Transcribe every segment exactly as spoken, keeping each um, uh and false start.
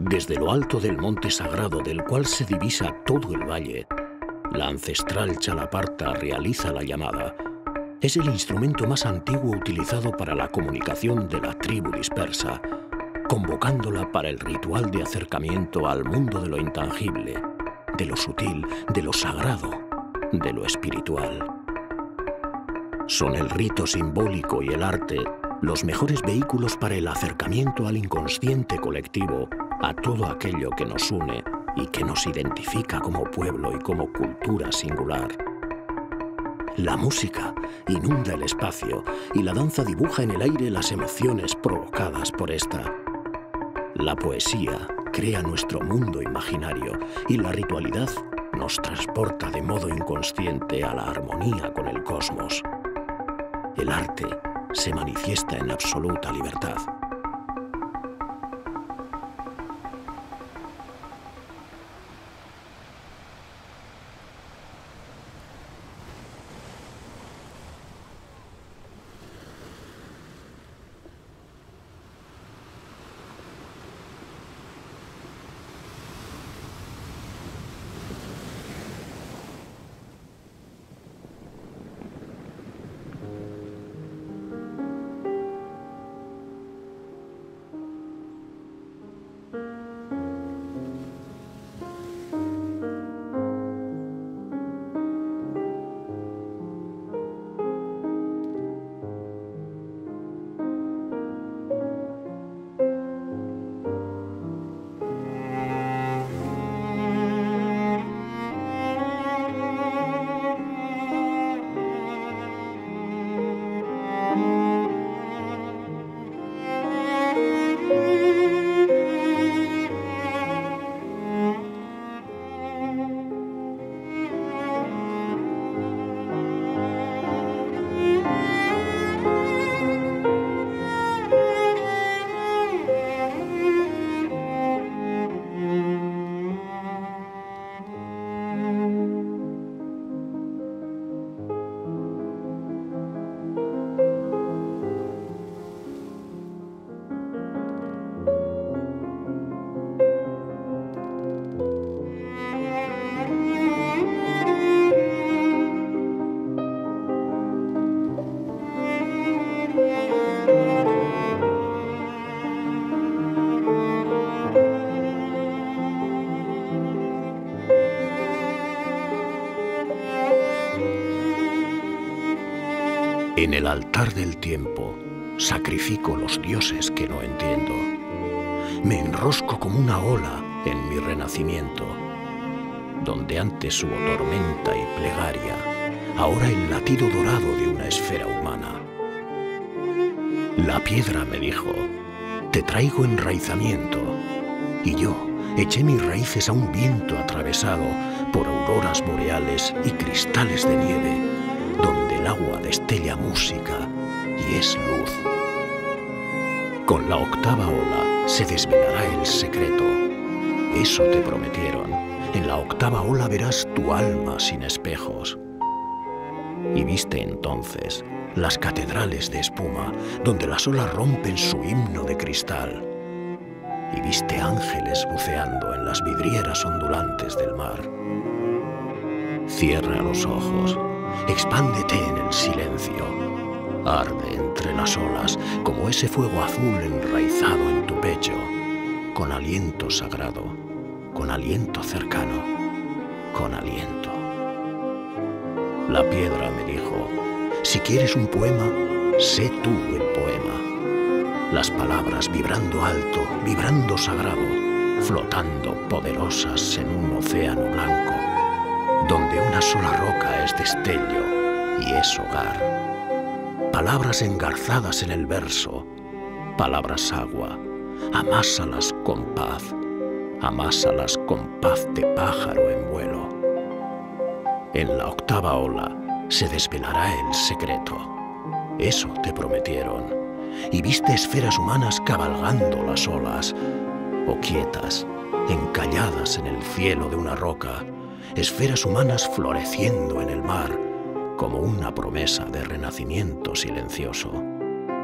Desde lo alto del monte sagrado del cual se divisa todo el valle, la ancestral chalaparta realiza la llamada. Es el instrumento más antiguo utilizado para la comunicación de la tribu dispersa, convocándola para el ritual de acercamiento al mundo de lo intangible, de lo sutil, de lo sagrado, de lo espiritual. Son el rito simbólico y el arte los mejores vehículos para el acercamiento al inconsciente colectivo, a todo aquello que nos une y que nos identifica como pueblo y como cultura singular. La música inunda el espacio y la danza dibuja en el aire las emociones provocadas por esta. La poesía crea nuestro mundo imaginario y la ritualidad nos transporta de modo inconsciente a la armonía con el cosmos. El arte se manifiesta en absoluta libertad. En el altar del tiempo sacrifico los dioses que no entiendo. Me enrosco como una ola en mi renacimiento, donde antes hubo tormenta y plegaria, ahora el latido dorado de una esfera humana. La piedra me dijo, te traigo enraizamiento, y yo eché mis raíces a un viento atravesado por auroras boreales y cristales de nieve, donde el agua destella música y es luz. Con la octava ola se desvelará el secreto. Eso te prometieron. En la octava ola verás tu alma sin espejos. Y viste entonces las catedrales de espuma, donde las olas rompen su himno de cristal. Y viste ángeles buceando en las vidrieras ondulantes del mar. Cierra los ojos. Expándete en el silencio. Arde entre las olas como ese fuego azul enraizado en tu pecho, con aliento sagrado, con aliento cercano, con aliento. La piedra me dijo, si quieres un poema, sé tú el poema. Las palabras vibrando alto, vibrando sagrado, flotando poderosas en un océano blanco, donde una sola roca es destello y es hogar. Palabras engarzadas en el verso, palabras agua, amásalas con paz, amásalas con paz de pájaro en vuelo. En la octava ola se desvelará el secreto. Eso te prometieron. Y viste esferas humanas cabalgando las olas, o quietas, encalladas en el cielo de una roca, esferas humanas floreciendo en el mar, como una promesa de renacimiento silencioso.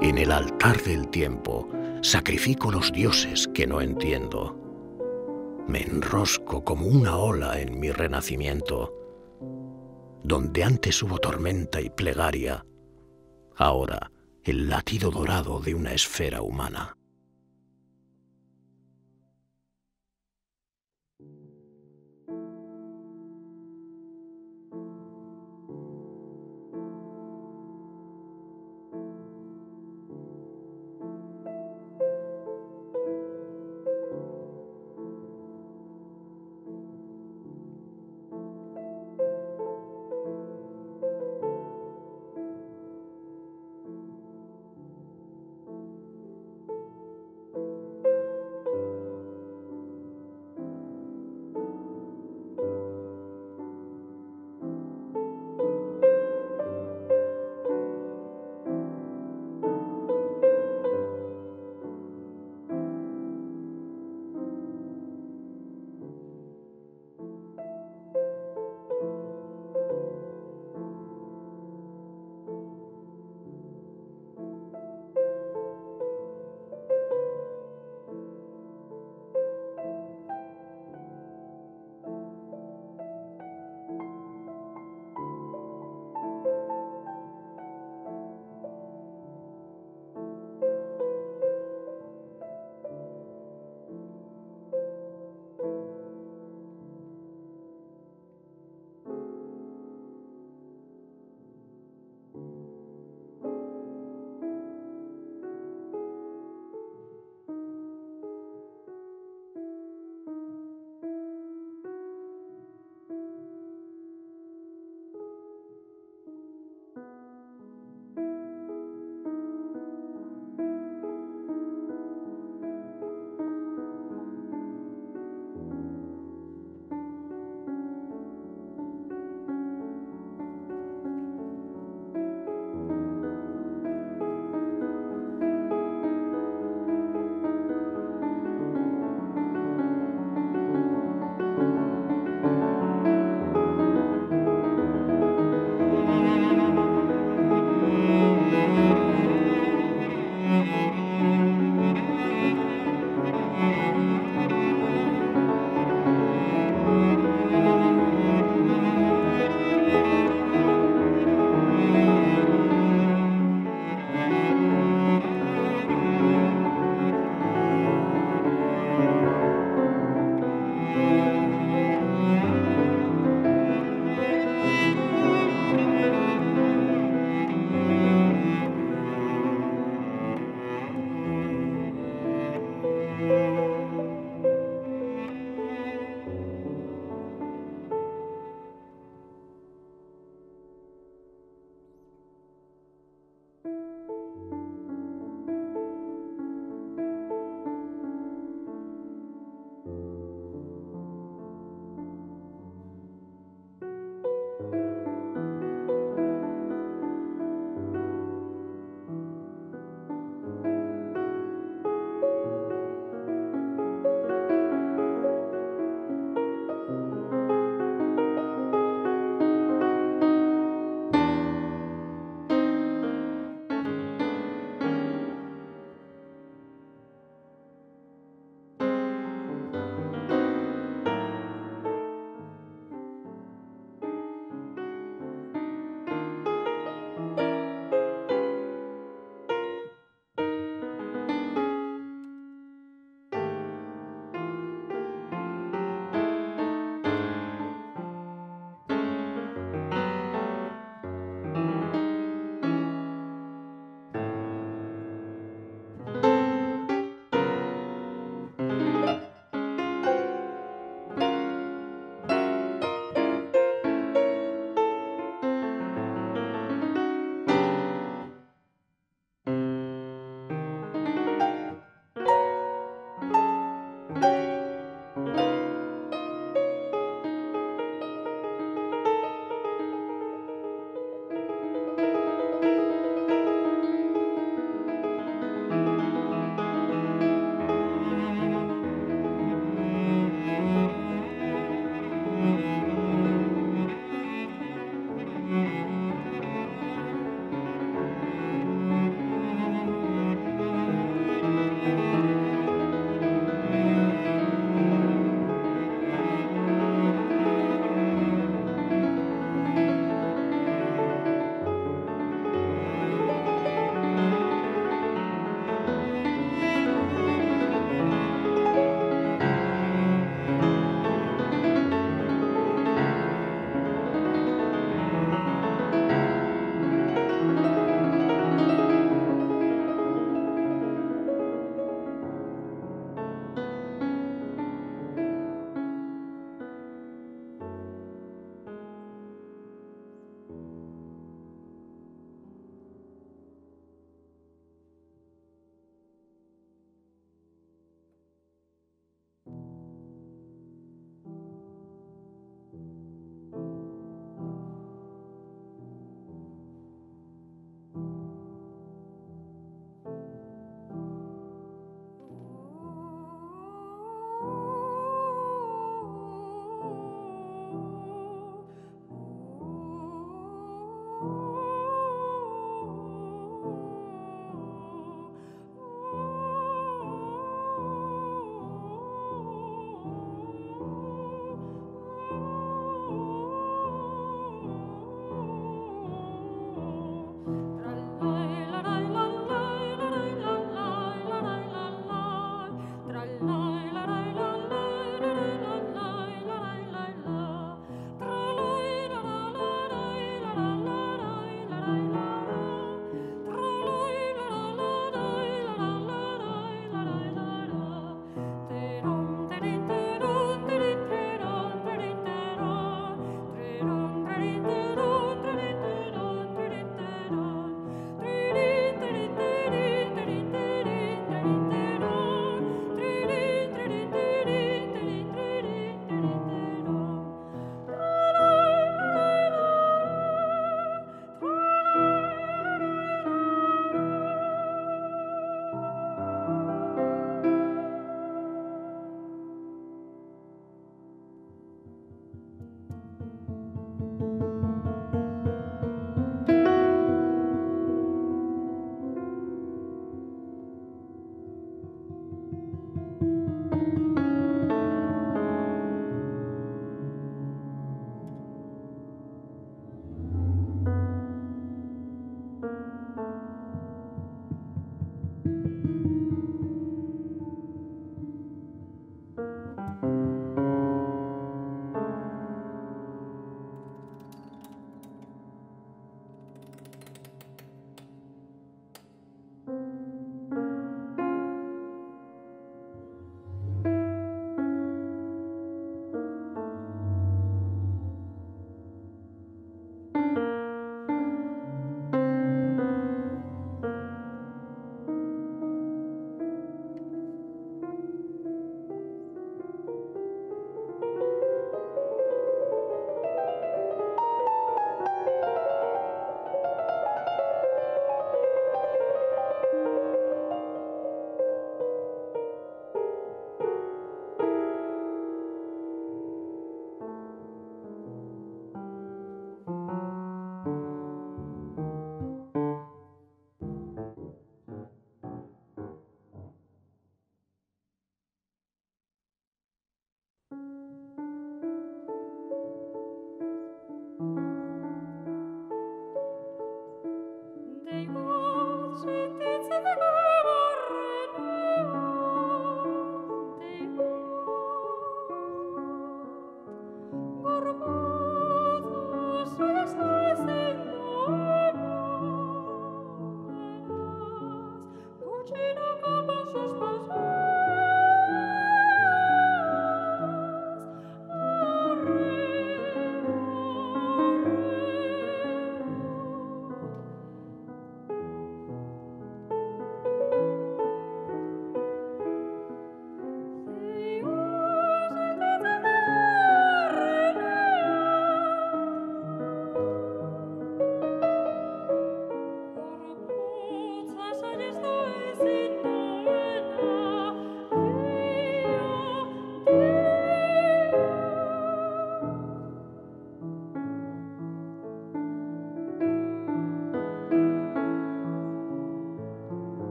En el altar del tiempo sacrifico los dioses que no entiendo. Me enrosco como una ola en mi renacimiento. Donde antes hubo tormenta y plegaria, ahora el latido dorado de una esfera humana.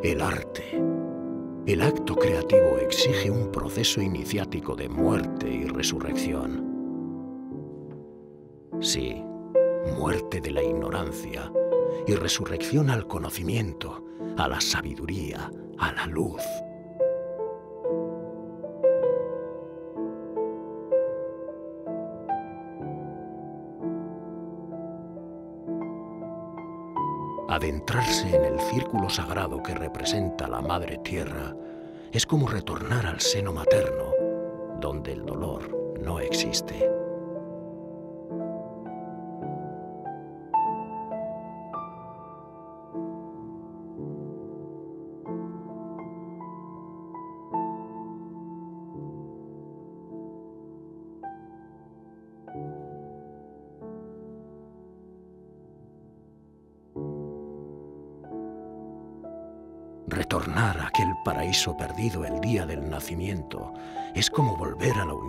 El arte, el acto creativo exige un proceso iniciático de muerte y resurrección. Sí, muerte de la ignorancia y resurrección al conocimiento, a la sabiduría, a la luz. Adentrarse en el círculo sagrado que representa la Madre Tierra es como retornar al seno materno, donde el dolor no existe. Retornar a aquel paraíso perdido el día del nacimiento es como volver a la unión